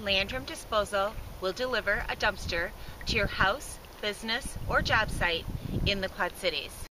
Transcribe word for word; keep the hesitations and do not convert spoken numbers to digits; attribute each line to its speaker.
Speaker 1: Landrum Disposal will deliver a dumpster to your house, business, or job site in the Quad Cities.